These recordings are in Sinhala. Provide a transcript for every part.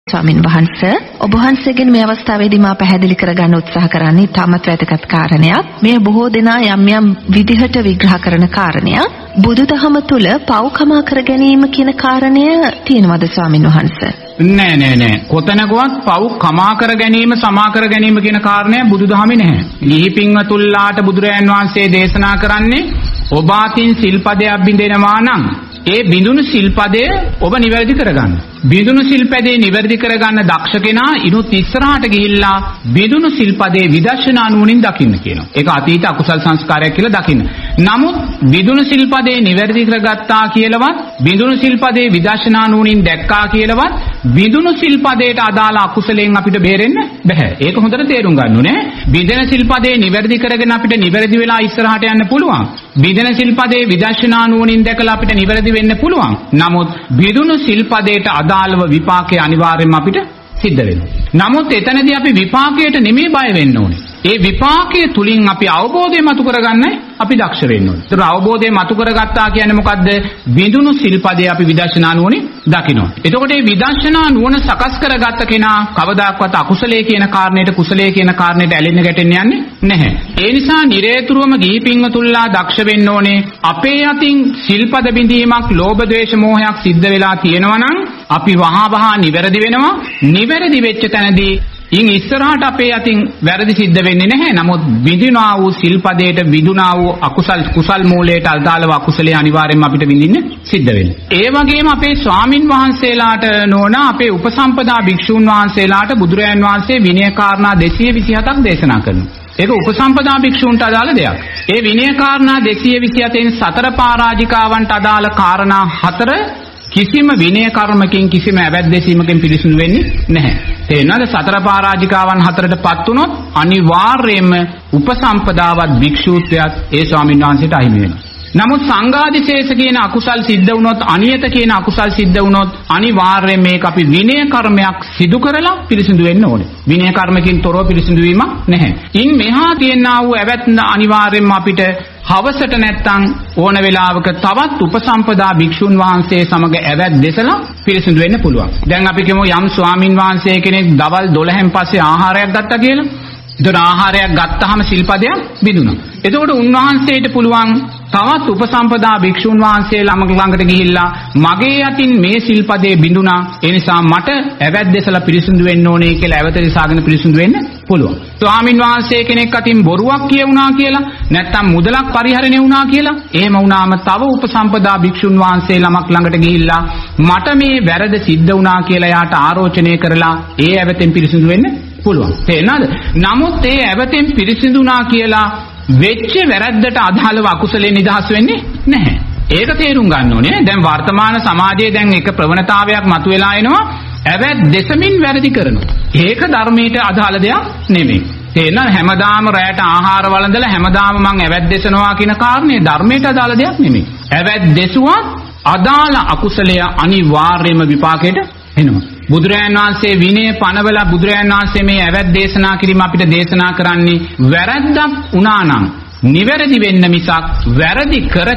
ස්වාමින් වහන්සේ ඔබ වහන්සේගෙන් මේ අවස්ථාවේදී මා පැහැදිලි කරගන්න උත්සාහ කරන්නේ තාමත් වැදගත් කාරණයක්. මේ බොහෝ දෙනා යම් යම් විදිහට විග්‍රහ කරන කාරණයක්. බුදුදහම තුල පව් කමා කර ගැනීම කියන කාරණය තියෙනවද ස්වාමින් වහන්සේ? නෑ. කොතනකවත් පව් කමා කර ගැනීම සමා කර ගැනීම කියන කාරණය බුදුදහමේ නැහැ. ගිහි පින්වතුන්ලාට බුදුරයන් වහන්සේ දේශනා කරන්නේ ඔබ අතින් සිල්පදයක් බිඳෙනවා නම් ඒ බිඳුණු සිල්පදය ඔබ නිවැරදි කරගන්න. බිඳුණු සිල්පදේ නිවැරදි කරගන්න දක්ෂ කෙනා ඉනුත් ඉස්සරහට ගිහිල්ලා බිඳුණු සිල්පදේ විදර්ශනා නුවණින් දකින්න කියනවා. ඒක අතීත අකුසල් සංස්කාරයක් කියලා දකින්න. නමුත් බිඳුණු සිල්පදේ නිවැරදි කරගත්තා කියලාවත් බිඳුණු සිල්පදේ විදර්ශනා නුවණින් දැක්කා කියලාවත් බිඳුණු සිල්පදේට අදාළ අකුසලයෙන් අපිට බේරෙන්න බෑ. ඒක හොඳට තේරුම් ගන්න ඕනේ. බිඳෙන සිල්පදේ නිවැරදි කරගෙන අපිට නිවැරදි වෙලා ඉස්සරහට යන්න පුළුවන්. බිඳෙන සිල්පදේ විදර්ශනා නුවණින් දැකලා අපිට නිවැරදි වෙන්න පුළුවන්. නමුත් බිඳුණු සිල්පදේට අදාළව විපාකේ අනිවාර්යයෙන්ම අපිට සිද්ධ වෙනවා. නමුත් එතනදී අපි විපාකයට නෙමෙයි බය වෙන්න ඕනේ. ඒ විපාකයේ තුලින් අපි අවබෝධය මතු කරගන්නයි අපි දක්ෂ වෙන්න ඕනේ. ඒතර අවබෝධය මතු කරගත්තා කියන්නේ මොකද්ද? බිඳුණු සිල්පදේ අපි විදර්ශනා නුවණින් දකිනවා. එතකොට මේ විදර්ශනා නුවණ සකස් කරගත්ත කෙනා කවදාකවත් අකුසලයේ කියන කාරණයට කුසලයේ කියන කාරණයට ඇලෙන්න ගැටෙන්න යන්නේ නැහැ. ඒ නිසා නිරේතුරුවම ගිහි පින්වතුන්ලා දක්ෂ වෙන්න ඕනේ. අපේ අතින් සිල්පද බිඳීමක්, ලෝභ ද්වේෂ මෝහයක් සිද්ධ වෙලා තියෙනවා නම් අපි වහා නිවැරදි වෙනවා. නිවැරදි වෙච්ච තැනදී ඉන් ඉස්සරහට අපේ අතින් වැරදි සිද්ධ වෙන්නේ නැහැ. නමුත් විඳිනා වූ සිල්පදයට විඳුනා වූ අකුසල් කුසල් මූලයට අදාළව අකුසලයේ අනිවාර්යයෙන්ම අපිට විඳින්න සිද්ධ වෙනවා. ඒ වගේම අපේ ස්වාමින් වහන්සේලාට නෝන අපේ උපසම්පදා භික්ෂුන් වහන්සේලාට බුදුරජාන් වහන්සේ විනය කාරණා 227ක් දේශනා කරනවා. ඒක උපසම්පදා භික්ෂුන්ට අදාළ දෙයක්. ඒ විනය කාරණා 227න් සතර පරාජිකාවන්ට අදාළ කාරණා 4 කිසිම විනය කර්මකින් කිසිම අවැද්දසීමකින් පිළිසුදු වෙන්නේ නැහැ. තේරෙනවද? සතර පරාජිකාවන් 4ටපත් වුණොත් අනිවාර්යයෙන්ම උපසම්පදාවත් භික්ෂූත්වයත් ඒ ස්වාමීන් වහන්සේට අහිමි වෙනවා. නමුත් සංඝාදිශේෂ කියන අකුසල් සිද්ධ වුණොත්, අනියත කියන අකුසල් සිද්ධ වුණොත් අනිවාර්යයෙන් මේක අපි විනය කර්මයක් සිදු කරලා පිළිසිදු වෙන්න ඕනේ. විනය කර්මකින් තොරව පිළිසිදු වීමක් නැහැ. ඉන් මෙහා තියෙනා වූ ඇවැත් අනිවාර්යයෙන්ම අපිට හවසට නැත්තම් ඕන වෙලාවක තවත් උපසම්පදා භික්ෂුන් වහන්සේ සමග ඇවැත් දෙසලා පිළිසිදු වෙන්න පුළුවන්. දැන් අපි කියමු යම් ස්වාමින් වහන්සේ කෙනෙක් දවල් 12න් පස්සේ ආහාරයක් ගත්තා කියලා. ඒතර ආහාරයක් ගත්තාම සිල්පදයක් බිඳුණා. එතකොට උන්වහන්සේට පුළුවන් තවත් උපසම්පදා භික්ෂුන් වහන්සේ ළඟට ගිහිල්ලා මගේ අතින් මේ සිල්පදේ බිඳුණා. ඒ නිසා මට ඇවැත් දෙසලා පිළිසිදු වෙන්න ඕනේ කියලා ඇවැත දෙසාගෙන පිළිසිදු වෙන්න පුළුවන්. ස්වාමින් වහන්සේ කෙනෙක් අතින් බොරුවක් කියුණා කියලා නැත්නම් මුදලක් පරිහරණය වුණා කියලා එහෙම වුණාම තව උපසම්පදා භික්ෂුන් වහන්සේ ළඟට ගිහිල්ලා මට මේ වැරද සිද්ධ වුණා කියලා යාට ආරෝචනය කරලා ඒ ඇවැතෙන් පිළිසිදු වෙන්න පුළුවන්. තේරෙනවද? නමුත් ඒ ඇවැතෙන් පිළිසිදුනා කියලා වෙච්ච වැරද්දට අදාළව අකුසලෙන් නිදහස් වෙන්නේ නැහැ. ඒක තේරුම් ගන්න ඕනේ. දැන් වර්තමාන සමාජයේ දැන් එක ප්‍රවණතාවයක් මතුවලා එනවා. ඇවැත් දෙසමින් වැරදි කරනවා. ඒක ධර්මයට අදාළ දෙයක් නෙමෙයි. තේරෙනවද? හැමදාම රැයට ආහාර වළඳලා හැමදාම මං ඇවැත් දෙසනවා කියන කාරණේ ධර්මයට අදාළ දෙයක් නෙමෙයි. ඇවැත් දෙසුවා අදාළ අකුසලය අනිවාර්යයෙන්ම විපාකයට එනවා. බුදුරජාණන් වහන්සේ විනය පනවලා බුදුරජාණන් වහන්සේ මේ ඇවැත් දේශනා කිරීම අපිට දේශනා කරන්නේ වැරද්දක් වුණා නම් නිවැරදි වෙන්න මිසක් වැරදි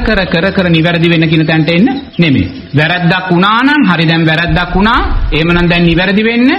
කර නිවැරදි වෙන්න කියන තැනට එන්න නෙමෙයි. වැරද්දක් වුණා නම් හරි දැන් වැරද්දක් වුණා එහෙමනම් දැන් නිවැරදි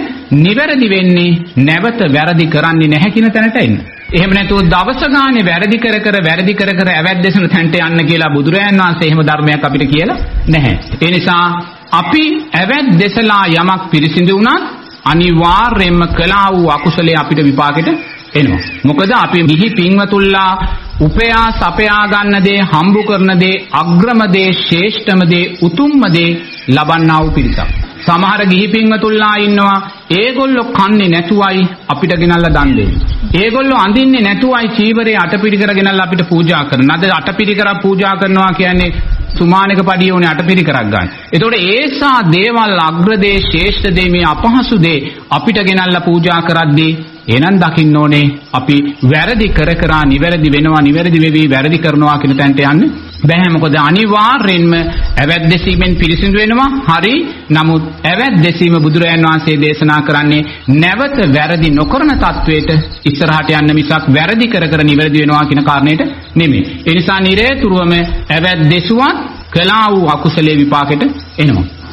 වෙන්නේ නැවත වැරදි කරන්නේ නැහැ කියන තැනට එන්න. එහෙම නැතුව දවස ගානේ වැරදි කර ඇවැත් දේශන තැනට යන්න කියලා බුදුරජාණන් වහන්සේ එහෙම ධර්මයක් අපිට කියලා නැහැ. ඒ නිසා අපි ඇවැත් දෙසලා යමක් පිරිසිදු වුණත් අනිවාර්යයෙන්ම කළා වූ අකුසලයේ අපිට විපාකෙට එනවා. මොකද අපි ගිහි පින්වතුන්ලා උපයා සපයා ගන්න දේ, හම්බු කරන දේ, අග්‍රම දේ, ශ්‍රේෂ්ඨම දේ, උතුම්ම දේ ලබන්නා වූ පිරිසක්. සමහර ගිහි පින්වතුන්ලා ඉන්නවා ඒගොල්ලෝ කන්නේ නැතුවයි අපිට ගෙනල්ලා දන් දෙන්නේ. ඒගොල්ලෝ අඳින්නේ නැතුවයි චීවරේ අටපිරිකර ගෙනල්ලා අපිට පූජා කරනවා. අද අටපිරිකර පූජා කරනවා කියන්නේ සුමානික පඩිය උනේ අටපිරිකරක් ගන්න. එතකොට ඒසා දේවල් අග්‍රදේ ශ්‍රේෂ්ඨ දේ මේ අපහසු දේ අපිට ගෙනල්ලා පූජා කරද්දී එහෙනම් දකින්න ඕනේ අපි වැරදි කර නිවැරදි වෙනවා, නිවැරදි වෙවි වැරදි කරනවා කියන තැනට යන්නේ බැහැ. මොකද අනිවාර්යෙන්ම ඇවැත් දෙසීමෙන් පිළිසිදු වෙනවා. හරි. නමුත් ඇවැත් දෙසීම බුදුරජාණන් වහන්සේ දේශනා කරන්නේ නැවත වැරදි නොකරන තත්වයට ඉස්සරහට යන්න මිසක් වැරදි කර නිවැරදි වෙනවා කියන කාරණේට නෙමෙයි. ඒ නිසා නිරේතුරුවම ඇවැත් දෙසුවත් කළා වූ අකුසලයේ විපාකෙට එනවා.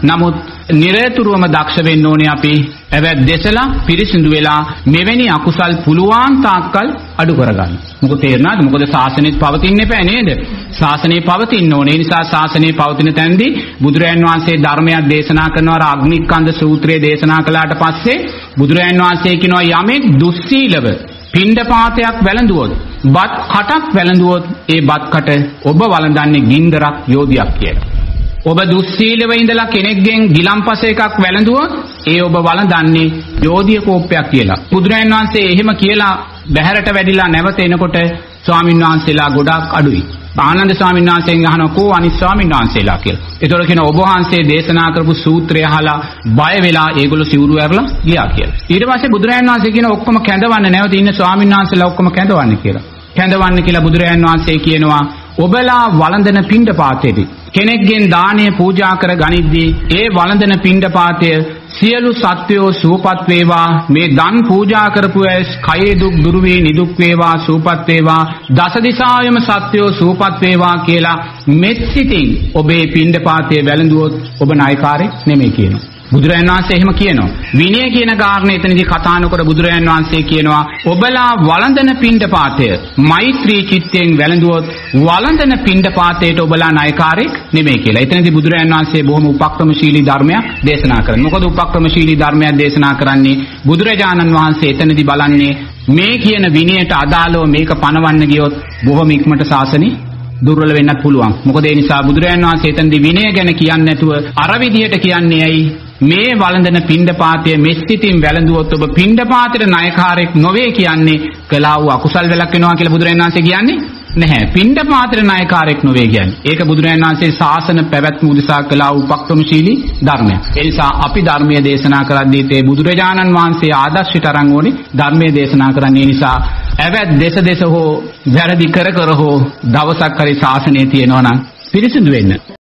නමුත් නිරතුරුවම දක්ෂ වෙන්න ඕනේ අපි ඇවැත් දෙසලා පිරිසිදු වෙලා මෙවැනි අකුසල් පුළුවන් තාක්කල් අඩු කරගන්න. මොකද තේරෙනවද? මොකද ශාසනයත් පවතින්න එපා නේද? ශාසනය පවතින්න ඕනේ. ඒ නිසා ශාසනය පවතින තැනදී බුදුරයන් වහන්සේ ධර්මයක් දේශනා කරනවා. අග්නිස්කන්ධ සූත්‍රය දේශනා කළාට පස්සේ බුදුරයන් වහන්සේ කියනවා යමෙක් දුස්සීලව පිණ්ඩපාතයක් වැළඳුවොත්, බත් කටක් වැළඳුවොත් ඒ බත් කට ඔබ වළඳන්නේ ගින්දරක් යෝධියක් කියලා. ඔබ දුස්සීලව ඉඳලා කෙනෙක්ගෙන් ගිලම්පස එකක් වැළඳුවොත් ඒ ඔබ වළඳන්නේ යෝධිය කෝප්පයක් කියලා. බුදුරජාණන් වහන්සේ එහෙම කියලා බැහැරට වැඩිලා නැවත එනකොට ස්වාමීන් වහන්සේලා ගොඩාක් අඩුයි. ආනන්ද ස්වාමීන් වහන්සේගෙන් අහනවා කෝ අනිත් ස්වාමීන් වහන්සේලා කියලා. ඒතකොට කියන ඔබ වහන්සේ දේශනා කරපු සූත්‍රය අහලා බය වෙලා ඒගොල්ලෝ සිවුරු ඇරලා ගියා කියලා. ඊට පස්සේ බුදුරජාණන් වහන්සේ කියන ඔක්කොම කැඳවන්න නැවත ඉන්න ස්වාමීන් වහන්සේලා ඔක්කොම කැඳවන්න කියලා. කැඳවන්න කියලා බුදුරජාණන් වහන්සේ කියනවා ඔබලා වළඳන පිණ්ඩපාතයේදී කෙනෙක්ගෙන් දානය පූජා කර ගනිද්දී ඒ වළඳන පිණ්ඩපාතය සියලු සත්වයෝ සුවපත් වේවා, මේ දන් පූජා කරපු අය කයේ දුක් දුරු වේ, නිදුක් වේවා, සුවපත් වේවා, දස දිසාවෙම සත්වයෝ සුවපත් වේවා කියලා මෙත් සිතින් ඔබේ පිණ්ඩපාතය වැළඳුවොත් ඔබ නායකාරයෙක් නෙමෙයි කියනවා. බුදුරජාණන් වහන්සේ එහෙම කියනවා. විනය කියන කාරණේ එතනදී කතා නොකර බුදුරජාණන් වහන්සේ කියනවා ඔබලා වළඳන පිණ්ඩපාතය මෛත්‍රී චිත්තයෙන් වැළඳුවොත් වළඳන පිණ්ඩපාතයට ඔබලා නායකාරයෙක් නෙමෙයි කියලා. එතනදී බුදුරජාණන් වහන්සේ බොහොම උපක්‍රමශීලී ධර්මයක් දේශනා කරනවා. මොකද උපක්‍රමශීලී ධර්මයක් දේශනා කරන්නේ බුදුරජාණන් වහන්සේ එතනදී බලන්නේ මේ කියන විනයට අදාළව මේක පනවන්න ගියොත් බොහොම ඉක්මනට ශාසනය දුර්වල වෙන්නත් පුළුවන්. මොකද ඒ නිසා බුදුරජාණන් වහන්සේ එතනදී විනය ගැන කියන්නේ නැතුව අර විදියට කියන්නේ ඇයි? මේ වළඳන පිණ්ඩපාතය මෙස්සිතින් වැළඳුවොත් ඔබ පිණ්ඩපාතේට නායකාරයෙක් නොවේ කියන්නේ කළා වූ අකුසල් වැළක් වෙනවා කියලා බුදුරජාණන් වහන්සේ කියන්නේ නැහැ. පිණ්ඩපාතේට නායකාරයෙක් නොවේ කියන්නේ. ඒක බුදුරජාණන් වහන්සේ ශාසන පැවැත්ම උදෙසා කළා වූ උපක්‍රමශීලී ධර්මයක්. ඒ නිසා අපි ධර්මයේ දේශනා කරද්දී තේ බුදුරජාණන් වහන්සේ ආදර්ශයට අරන් ඕනේ ධර්මයේ දේශනා කරන්නේ. නිසා ඇවැත් දේශ හෝ වැරදි කර හෝ දවසක් හරි ශාසනය තියෙනවා නම් පිරිසිදු වෙන්න.